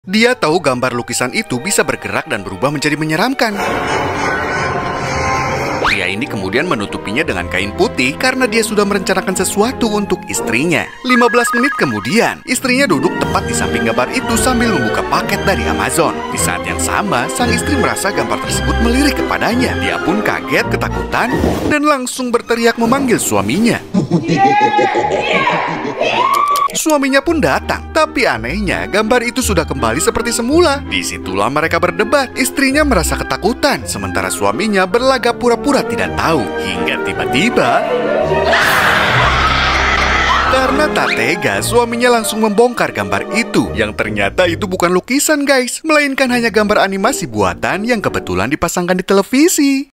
Dia tahu gambar lukisan itu bisa bergerak dan berubah menjadi menyeramkan. Pria ini kemudian menutupinya dengan kain putih karena dia sudah merencanakan sesuatu untuk istrinya. 15 menit kemudian, istrinya duduk tepat di samping gambar itu sambil membuka paket dari Amazon. Di saat yang sama, sang istri merasa gambar tersebut melirik kepadanya. Dia pun kaget, ketakutan, dan langsung berteriak memanggil suaminya. Suaminya pun datang, tapi anehnya gambar itu sudah kembali seperti semula. Disitulah mereka berdebat. Istrinya merasa ketakutan, sementara suaminya berlagak pura-pura tidak tahu. Hingga tiba-tiba, karena tak tega, suaminya langsung membongkar gambar itu. Yang ternyata itu bukan lukisan guys, melainkan hanya gambar animasi buatan yang kebetulan dipasangkan di televisi.